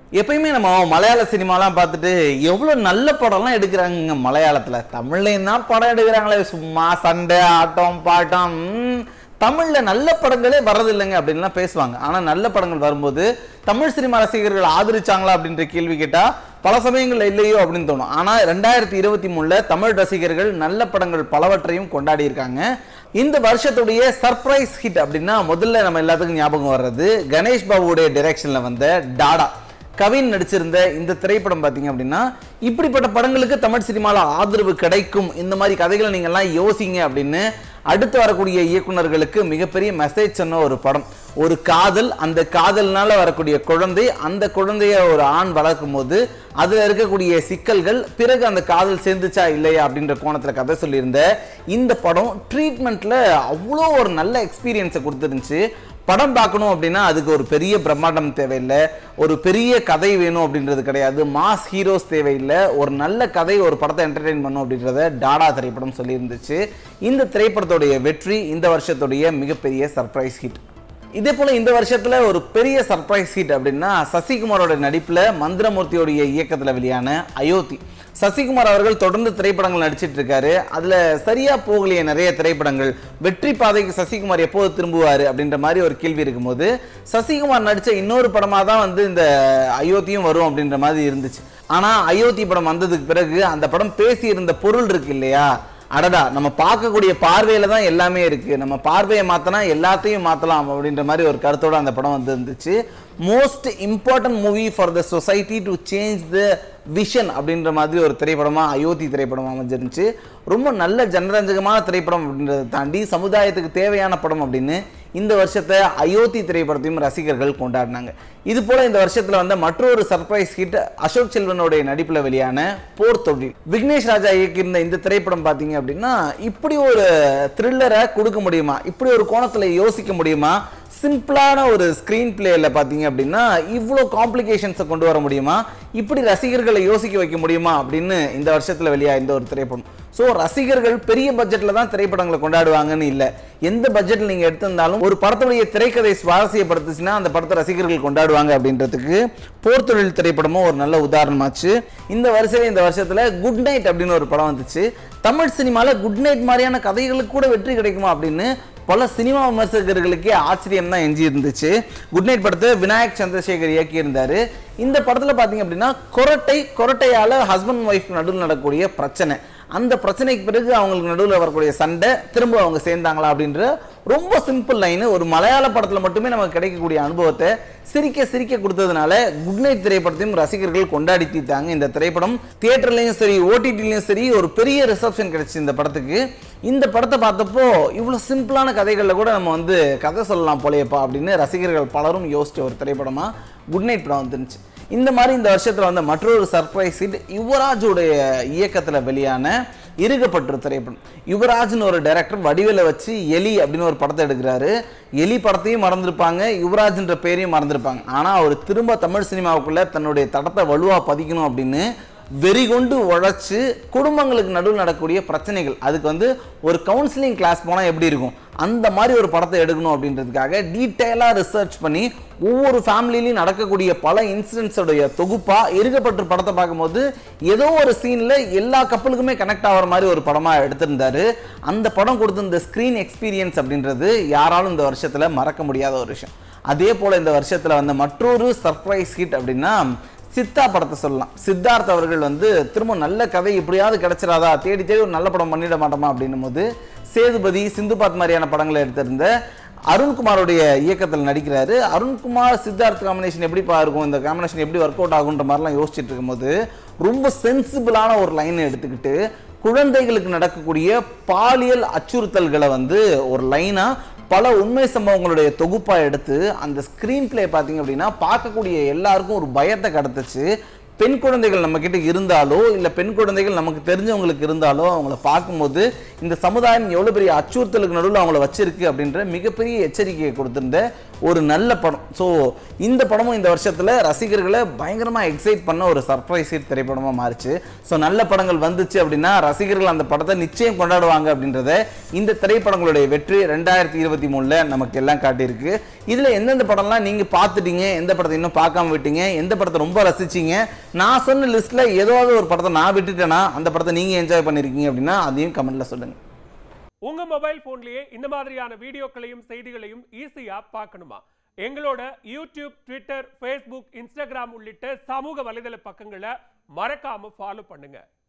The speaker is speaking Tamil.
எப்பயுமே நம்ம மலையாள சினிமாலாம் பார்த்துட்டு எவ்வளோ நல்ல படம்லாம் எடுக்கிறாங்க மலையாளத்தில். தமிழ்லையும் தான் படம் எடுக்கிறாங்களே, சும்மா சண்டை ஆட்டம் பாட்டம். தமிழில் நல்ல படங்களே வர்றதில்லைங்க அப்படின்லாம் பேசுவாங்க. ஆனால் நல்ல படங்கள் வரும்போது தமிழ் சினிமா ரசிகர்கள் ஆதரிச்சாங்களா அப்படின்ற கேள்வி கேட்டால் பல சமயங்கள் இல்லையோ அப்படின்னு தோணும். ஆனால் 2023 தமிழ் ரசிகர்கள் நல்ல படங்கள் பலவற்றையும் கொண்டாடி இருக்காங்க. இந்த வருஷத்துடைய சர்ப்ரைஸ் ஹிட் அப்படின்னா முதல்ல நம்ம எல்லாத்துக்கும் ஞாபகம் வர்றது கணேஷ் பாபுடைய டைரக்ஷன்ல வந்த டாடா. கவின் நடிச்சிருந்த இந்த திரைப்படம் பார்த்தீங்க அப்படின்னா, இப்படிப்பட்ட படங்களுக்கு தமிழ் சினிமாவில் ஆதரவு கிடைக்கும், இந்த மாதிரி கதைகளை நீங்கள்லாம் யோசிங்க அப்படின்னு அடுத்து வரக்கூடிய இயக்குநர்களுக்கு மிகப்பெரிய மெசேஜ் சொன்ன ஒரு படம். ஒரு காதல், அந்த காதல்னால வரக்கூடிய குழந்தை, அந்த குழந்தைய ஒரு ஆண் வளர்க்கும் போது அதில் இருக்கக்கூடிய சிக்கல்கள், பிறகு அந்த காதல் சேர்ந்துச்சா இல்லையா அப்படின்ற கோணத்தில் கதை சொல்லியிருந்த இந்த படம் ட்ரீட்மெண்ட்டில் அவ்வளோ ஒரு நல்ல எக்ஸ்பீரியன்ஸை கொடுத்துருந்துச்சு. படம் பார்க்கணும் அப்படின்னா அதுக்கு ஒரு பெரிய பிரம்மாண்டம் தேவையில்லை, ஒரு பெரிய கதை வேணும் அப்படின்றது கிடையாது, மாஸ் ஹீரோஸ் தேவையில்லை, ஒரு நல்ல கதை ஒரு படத்தை என்டர்டெயின் பண்ணும் அப்படின்றத டாடா திரைப்படம் சொல்லியிருந்துச்சு. இந்த திரைப்படத்துடைய வெற்றி இந்த வருஷத்துடைய மிகப்பெரிய சர்ப்ரைஸ் ஹிட். இதே போல இந்த வருஷத்துல ஒரு பெரிய சர்ப்ரைஸ் ஹிட் அப்படின்னா சசிகுமாரோட நடிப்புல மந்திரமூர்த்தியோடைய இயக்கத்துல வெளியான அயோத்தி. சசிகுமார் அவர்கள் தொடர்ந்து திரைப்படங்கள் நடிச்சிட்டு இருக்காரு. அதுல சரியா போகலையே நிறைய திரைப்படங்கள். வெற்றி பாதைக்கு சசிகுமார் எப்போது திரும்புவாரு அப்படின்ற மாதிரி ஒரு கேள்வி இருக்கும்போது சசிகுமார் நடிச்ச இன்னொரு படமா தான் இந்த அயோத்தியும் வரும் அப்படின்ற மாதிரி இருந்துச்சு. ஆனா அயோத்தி படம் வந்ததுக்கு பிறகு அந்த படம் பேசி இருந்த பொருள் இருக்கு இல்லையா, அடடா நம்ம பார்க்கக்கூடிய பார்வையில தான் எல்லாமே இருக்கு, நம்ம பார்வையை மாத்தினா எல்லாத்தையும் மாத்தலாம் அப்படின்ற மாதிரி ஒரு கருத்தோட அந்த படம் இருந்துச்சு. Most important movie for the society to change the vision அப்படின்ற மாதிரி ஒரு திரைப்படமா அயோத்தி திரைப்படம் அமைஞ்சிருந்துச்சு. ரொம்ப நல்ல ஜனரஞ்சகமான திரைப்படம் அப்படின்றத தாண்டி சமுதாயத்துக்கு தேவையான படம் அப்படின்னு இந்த வருஷத்தை அயோத்தி திரைப்படத்தையும் ரசிகர்கள் கொண்டாடினாங்க. இது போல இந்த வருஷத்துல வந்த மற்றொரு சர்ப்ரைஸ் ஹிட் அசோக் செல்வனுடைய நடிப்புல வெளியான போர் தொழில். விக்னேஷ் ராஜா இயக்கியிருந்த இந்த திரைப்படம் பார்த்தீங்க அப்படின்னா இப்படி ஒரு த்ரில்லரை கொடுக்க முடியுமா, இப்படி ஒரு கோணத்துல யோசிக்க முடியுமா, சிம்பிளான ஒரு ஸ்கிரீன் பிளேல பார்த்தீங்க அப்படின்னா இவ்வளோ காம்ப்ளிகேஷன்ஸை கொண்டு வர முடியுமா, இப்படி ரசிகர்களை யோசிக்க வைக்க முடியுமா அப்படின்னு இந்த வருஷத்துல வெளியாக இந்த ஒரு திரைப்படம். ஸோ ரசிகர்கள் பெரிய பட்ஜெட்டில் தான் திரைப்படங்களை கொண்டாடுவாங்கன்னு இல்லை, எந்த பட்ஜெட்டில் நீங்கள் எடுத்திருந்தாலும் ஒரு படத்துடைய திரைக்கதை சுவாரஸ்யப்படுத்துச்சுன்னா அந்த படத்தை ரசிகர்கள் கொண்டாடுவாங்க அப்படின்றதுக்கு போர் தொழில் திரைப்படமும் ஒரு நல்ல உதாரணமாச்சு. இந்த வருஷத்தில் குட் நைட் அப்படின்னு ஒரு படம் வந்துச்சு. தமிழ் சினிமாவில் குட் நைட் மாதிரியான கதைகளுக்கு கூட வெற்றி கிடைக்குமா அப்படின்னு பல சினிமா விமர்சகர்களுக்கே ஆச்சரியம் தான் எஞ்சி இருந்துச்சு. குட் நைட் படத்தை விநாயக் சந்திரசேகர் இயக்கியிருந்தாரு. இந்த படத்தில் பார்த்தீங்க அப்படின்னா கொரட்டையால் ஹஸ்பண்ட் ஒய்ஃப் நடுவில் நடக்கக்கூடிய பிரச்சனை, அந்த பிரச்சனைக்கு பிறகு அவங்களுக்கு நடுவில் வரக்கூடிய சண்டை, திரும்ப அவங்க சேர்ந்தாங்களா அப்படின்ற ரொம்ப சிம்பிள் லைனு ஒரு மலையாள படத்தில் மட்டுமே நமக்கு கிடைக்கக்கூடிய அனுபவத்தை சிரிக்க கொடுத்ததுனால குட் நைட் திரைப்படத்தையும் ரசிகர்கள் கொண்டாடி தீர்த்தாங்க. இந்த திரைப்படம் தியேட்டர்லையும் சரி ஓடிடிலையும் சரி ஒரு பெரிய ரிசப்ஷன் கிடைச்சு இந்த படத்துக்கு. இந்த படத்தை பார்த்தப்போ இவ்வளோ சிம்பிளான கதைகளில் கூட நம்ம கதை சொல்லலாம் போலையப்பா அப்படின்னு ரசிகர்கள் பலரும் யோசிச்ச ஒரு திரைப்படமாக குட் நைட் படம் வந்துருந்துச்சு. இந்த மாதிரி இந்த வருஷத்தில் மற்றொரு சர்ப்ரைஸ் ஹிட் யுவராஜுடைய இயக்கத்தில் வெளியான இருக்கப்பட்டு திரைப்படம். யுவராஜ்னு ஒரு டைரக்டர் வடிவேலை வச்சு எலி அப்படின்னு ஒரு படத்தை எடுக்கிறாரு. எலி படத்தையும் மறந்துருப்பாங்க, யுவராஜ்ன்ற பேரையும் மறந்துருப்பாங்க. ஆனால் அவர் திரும்ப தமிழ் சினிமாவுக்குள்ள தன்னுடைய தடத்தை வலுவாக பதிக்கணும் அப்படின்னு வெறி கொண்டு உழைச்சு குடும்பங்களுக்கு நடுவில் நடக்கக்கூடிய பிரச்சனைகள், அதுக்கு ஒரு கவுன்சிலிங் கிளாஸ் போனால் எப்படி இருக்கும், அந்த மாதிரி ஒரு படத்தை எடுக்கணும் அப்படின்றதுக்காக டீட்டெயிலாக ரிசர்ச் பண்ணி ஒவ்வொரு ஃபேமிலிலையும் நடக்கக்கூடிய பல இன்சிடென்ட்ஸோடைய தொகுப்பாக இருக்கப்பட்டு படத்தை பார்க்கும்போது ஏதோ ஒரு சீனில் எல்லா கப்பலுக்குமே கனெக்ட் ஆகிற மாதிரி ஒரு படமாக எடுத்திருந்தாரு. அந்த படம் கொடுத்திருந்த ஸ்க்ரீன் எக்ஸ்பீரியன்ஸ் அப்படின்றது யாராலும் இந்த வருஷத்தில் மறக்க முடியாத ஒரு விஷயம். அதே போல் இந்த வருஷத்தில் மற்றொரு சர்ப்ரைஸ் ஹிட் அப்படின்னா சித்தா படத்தை சொல்லலாம். சித்தார்த் அவர்கள் திரும்ப நல்ல கதை எப்படியாவது கிடைச்சிடாதா, தேடி ஒரு நல்ல படம் பண்ணிட மாட்டோமா அப்படின்னும் போது சேதுபதி, சிந்துபாத் மாதிரியான படங்களை எடுத்திருந்த அருண்குமாரோடைய இயக்கத்தில் நடிக்கிறாரு. அருண்குமார் சித்தார்த் காம்பினேஷன் எப்படிப்பா இருக்கும், இந்த காம்பினேஷன் எப்படி ஒர்க் அவுட் ஆகுன்ற மாதிரிலாம் யோசிச்சுட்டு இருக்கும்போது ரொம்ப சென்சிபிளான ஒரு லைனை எடுத்துக்கிட்டு குழந்தைகளுக்கு நடக்கக்கூடிய பாலியல் அச்சுறுத்தல்களை ஒரு லைனா பல உண்மை சம்பவங்களுடைய தொகுப்பாக எடுத்து அந்த ஸ்க்ரீன் பிளே பார்த்தீங்க அப்படின்னா பார்க்கக்கூடிய எல்லாருக்கும் ஒரு பயத்தை கடத்துச்சு. பெண் குழந்தைகள் நம்ம கிட்ட இருந்தாலோ இல்லை பெண் குழந்தைகள் நமக்கு தெரிஞ்சவங்களுக்கு இருந்தாலோ அவங்கள பார்க்கும்போது இந்த சமுதாயம் எவ்வளோ பெரிய அச்சுறுத்தலுக்கு நடுவில் அவங்கள வச்சிருக்கு அப்படின்ற மிகப்பெரிய எச்சரிக்கையை கொடுத்திருந்த ஒரு நல்ல படம். ஸோ இந்த படமும் இந்த வருஷத்தில் ரசிகர்களை பயங்கரமாக எக்ஸைட் பண்ண ஒரு சர்ப்ரைஸ் ஹிட் திரைப்படமாக மாறிச்சு. ஸோ நல்ல படங்கள் வந்துச்சு அப்படின்னா ரசிகர்கள் அந்த படத்தை நிச்சயம் கொண்டாடுவாங்க அப்படின்றத இந்த திரைப்படங்களுடைய வெற்றி 2023 நமக்கு எல்லாம் காட்டியிருக்கு. இதில் எந்தெந்த படம்லாம் நீங்கள் பார்த்துட்டீங்க, எந்த படத்தை இன்னும் பார்க்காம விட்டீங்க, எந்த படத்தை ரொம்ப ரசிச்சிங்க, நான் சொன்ன லிஸ்ட்டில் ஏதாவது ஒரு படத்தை நான் விட்டுட்டேன்னா அந்த படத்தை நீங்கள் என்ஜாய் பண்ணியிருக்கீங்க அப்படின்னா அதையும் கமெண்ட்டில் சொல்லுங்கள். உங்க மொபைல் போன்லயே இந்த மாதிரியான வீடியோக்களையும் செய்திகளையும் ஈஸியா பார்க்கணுமா? எங்களோட யூடியூப், ட்விட்டர், ஃபேஸ்புக், இன்ஸ்டாகிராம் உள்ளிட்ட சமூக வலைதள பக்கங்களை மறக்காம ஃபாலோ பண்ணுங்க.